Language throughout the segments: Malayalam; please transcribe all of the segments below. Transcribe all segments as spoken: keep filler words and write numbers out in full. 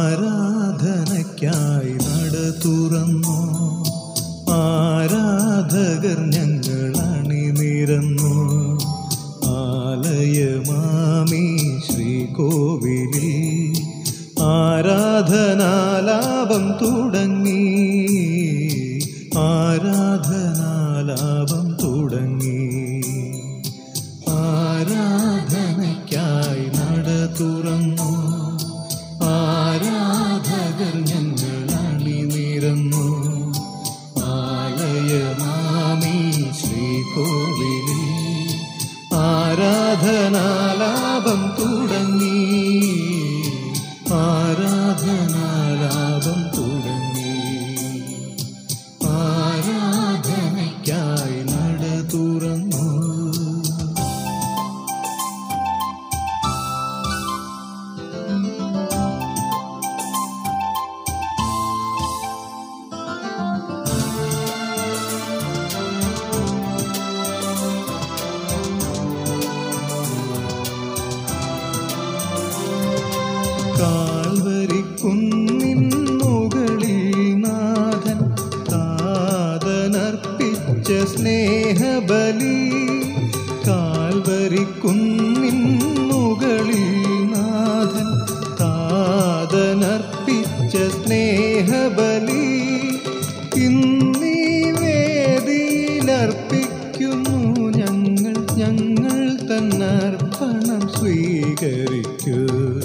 ആരാധനയ്ക്കായി നട തുറന്നു, ആരാധകർ ഞങ്ങൾ അണിനിരന്നു. ആലയമാമീ ശ്രീകോവിലിൽ ആരാധനാലാപം തുടങ്ങി, ആരാധനാലാപം തുടങ്ങി. ആരാധനയ്ക്കായി നട തുറന്നു, ആരാധകർ ഞങ്ങൾ അണിനിരന്നു. ആലയമാമീ ശ്രീകോവിലിൽ ആരാധനാലാപം തുടങ്ങി, ആരാധനാലാപം തുടങ്ങി. ആരാധനയ്ക്കായി നട തുറന്നു. കാൽവരിക്കുന്നിൻ മുകളിൽ നാഥൻ താതനർപ്പിച്ച സ്നേഹബലി, കാൽവരിക്കുന്നിൻ മുകളിൽ നാഥൻ താതനർപ്പിച്ച സ്നേഹബലി. ഇന്നീ വേദിയിലർപ്പിക്കുന്നു ഞങ്ങൾ, ഞങ്ങൾ തന്നർപ്പണം സ്വീകരിക്കൂ.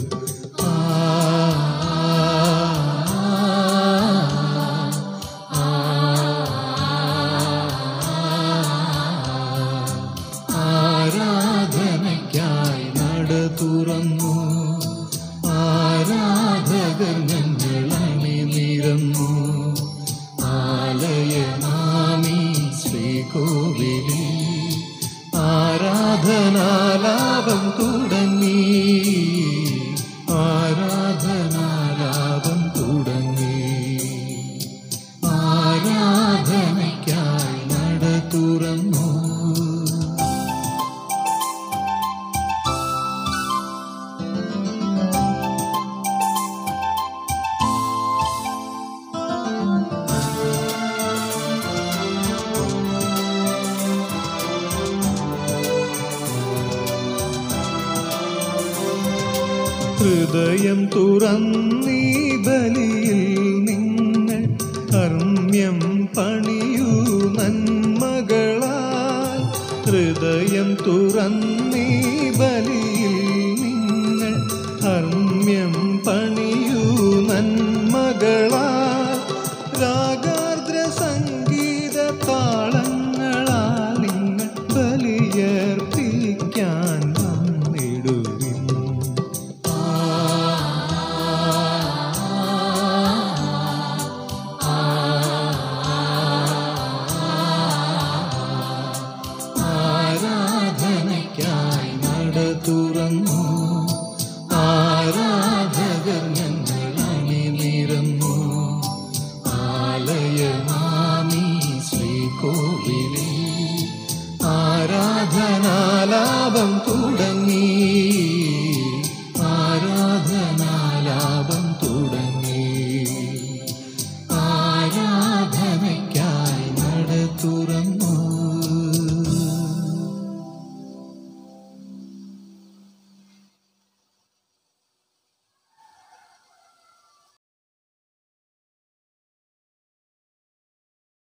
ആരാധനയ്ക്കായി നട തുറന്നു, ആരാധകർ ഞങ്ങൾ അണിനിരന്നു. ആലയമാമീ ശ്രീകോവിലിൽ ആരാധനാലാപം തുടങ്ങി, ആരാധനാലാപം തുടങ്ങി. ആരാധനയ്ക്കായി നട തുറന്നു. ഹൃദയം തുറന്നീ ബലിയിൽ നിങ്ങൾ കർമ്മ്യം പണിയൂ നന്മകളാൽ. ഹൃദയം തുറന്നീ ബലി